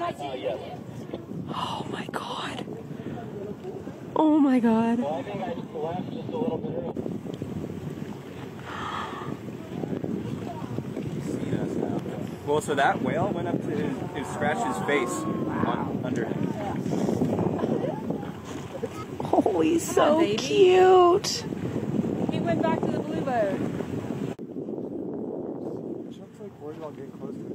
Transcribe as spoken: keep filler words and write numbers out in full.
Uh, yes. Oh my god. Oh my god. Well, I think I left just a little bit early. See us now. Well, so that whale went up to his, it scratched his face on, under him. Oh, he's so baby. cute. He went back to the blue boat. It looks like we're all getting close to